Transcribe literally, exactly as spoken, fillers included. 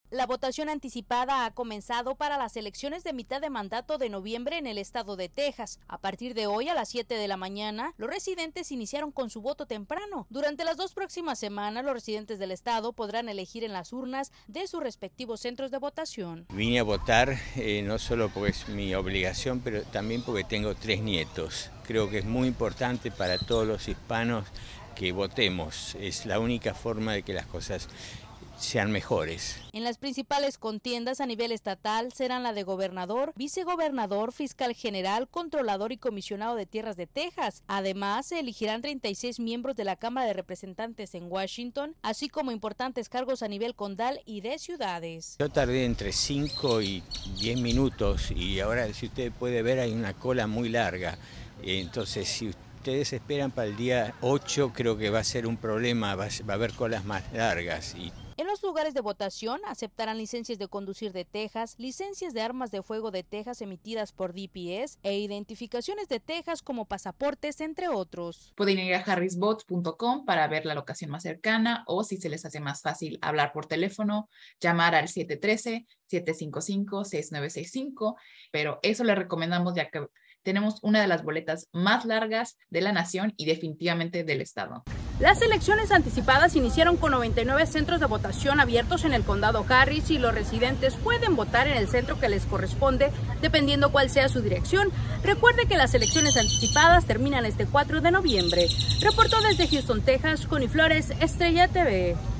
La votación anticipada ha comenzado para las elecciones de mitad de mandato de noviembre en el estado de Texas. A partir de hoy a las siete de la mañana, los residentes iniciaron con su voto temprano. Durante las dos próximas semanas, los residentes del estado podrán elegir en las urnas de sus respectivos centros de votación. Vine a votar eh, no solo porque es mi obligación, pero también porque tengo tres nietos. Creo que es muy importante para todos los hispanos que votemos. Es la única forma de que las cosas sean mejores. En las principales contiendas a nivel estatal serán la de gobernador, vicegobernador, fiscal general, controlador y comisionado de tierras de Texas. Además, se elegirán treinta y seis miembros de la Cámara de Representantes en Washington, así como importantes cargos a nivel condal y de ciudades. Yo tardé entre cinco y diez minutos y ahora, si usted puede ver, hay una cola muy larga. Entonces, si ustedes esperan para el día ocho, creo que va a ser un problema, va a haber colas más largas. Y en los lugares de votación aceptarán licencias de conducir de Texas, licencias de armas de fuego de Texas emitidas por D P S e identificaciones de Texas como pasaportes, entre otros. Pueden ir a harris votes punto com para ver la locación más cercana o, si se les hace más fácil hablar por teléfono, llamar al siete uno tres, siete cinco cinco, seis nueve seis cinco, pero eso les recomendamos ya que tenemos una de las boletas más largas de la nación y definitivamente del estado. Las elecciones anticipadas iniciaron con noventa y nueve centros de votación abiertos en el condado Harris y los residentes pueden votar en el centro que les corresponde dependiendo cuál sea su dirección. Recuerde que las elecciones anticipadas terminan este cuatro de noviembre. Reportó desde Houston, Texas, Connie Flores, Estrella T V.